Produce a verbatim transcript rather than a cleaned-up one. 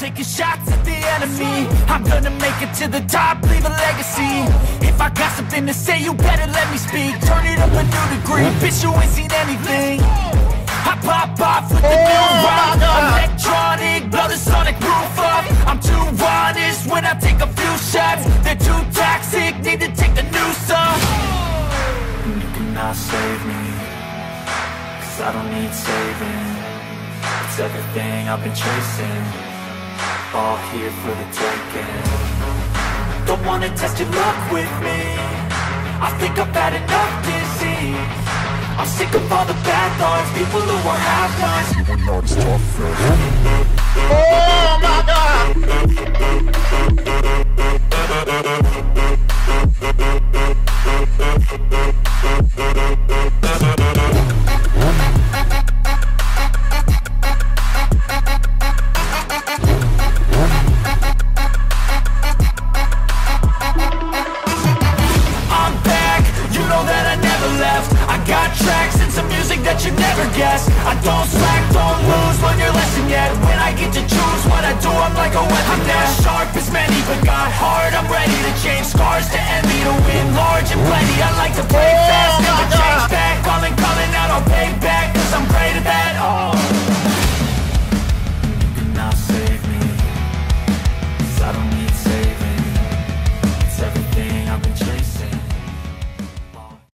taking shots at the enemy. I'm gonna make it to the top, leave a legacy. If I got something to say, you better let me speak. Turn it up a new degree, bitch, you ain't seen anything. I pop off with the new rock, electronic, blow the sonic roof up. I'm too honest when I take a few shots. They're too toxic, need to take the noose off. You cannot save me, cause I don't need saving. It's everything I've been chasing, all here for the taking. Don't wanna test your luck with me, I think I've had enough disease. I'm sick of all the bad thoughts, people who are half-nots. You will not stop first. Oh my God! I'm back, you know that I never left. I got tracks and some music that you never guessed. I don't slack, don't lose, learn your lesson yet. When I get to choose what I do, I'm like a weapon. I'm not sharp as many, but got hard, I'm ready to change scars to envy, to win large and plenty. I like to play fast.